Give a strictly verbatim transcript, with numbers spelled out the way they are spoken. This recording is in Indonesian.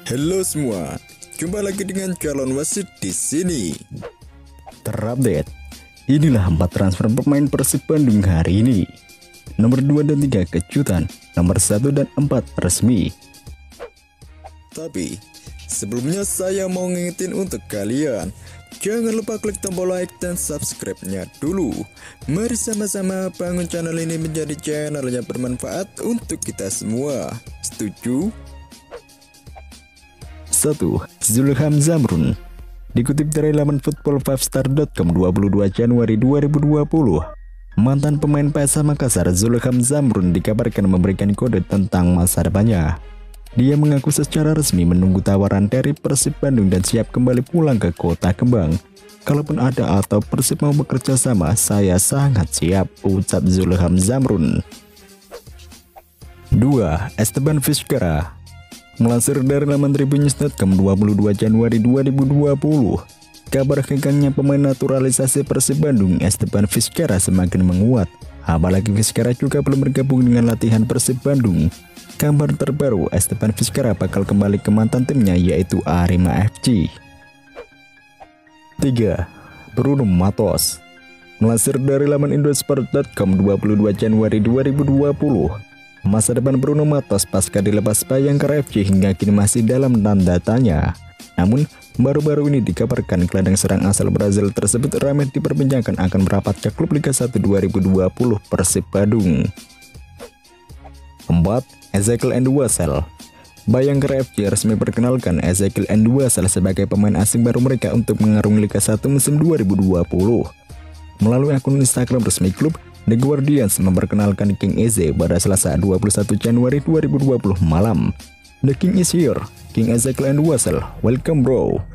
Halo semua, jumpa lagi dengan calon wasit di sini. Terupdate. Inilah empat transfer pemain Persib Bandung hari ini. Nomor dua dan tiga kejutan, nomor satu dan empat resmi. Tapi sebelumnya saya mau ngingetin untuk kalian, jangan lupa klik tombol like dan subscribe-nya dulu. Mari sama-sama bangun channel ini menjadi channel yang bermanfaat untuk kita semua. Setuju? satu. Zulham Zamrun. Dikutip dari laman football five star dot com dua puluh dua Januari dua ribu dua puluh, mantan pemain P S M Makassar Zulham Zamrun dikabarkan memberikan kode tentang masa depannya. Dia mengaku secara resmi menunggu tawaran dari Persib Bandung dan siap kembali pulang ke Kota Kembang. Kalaupun ada atau Persib mau bekerja sama, saya sangat siap, ucap Zulham Zamrun. dua. Esteban Vizcara. Melansir dari laman Tribunnews dot com dua puluh dua Januari dua ribu dua puluh, kabar hengkangnya pemain naturalisasi Persib Bandung Esteban Vizcara semakin menguat. Apalagi Vizcara juga belum bergabung dengan latihan Persib Bandung. Kabar terbaru, Esteban Vizcara bakal kembali ke mantan timnya yaitu Arema F C. tiga. Bruno Matos. Melansir dari laman Indosport dot com dua puluh dua Januari dua ribu dua puluh, masa depan Bruno Matos pasca dilepas Bayangkara F C hingga kini masih dalam tanda tanya. Namun, baru-baru ini dikabarkan gelandang serang asal Brazil tersebut ramai diperbincangkan akan merapat ke klub Liga satu dua ribu dua puluh Persib Bandung. empat. Ezekiel Endouazel. Bayangkara F C resmi perkenalkan Ezekiel Endouazel sebagai pemain asing baru mereka untuk mengarungi Liga satu musim dua ribu dua puluh. Melalui akun Instagram resmi klub, The Guardians memperkenalkan King Eze pada Selasa dua puluh satu Januari dua ribu dua puluh malam. The King is here, King Ezekiel Endouazel, welcome bro.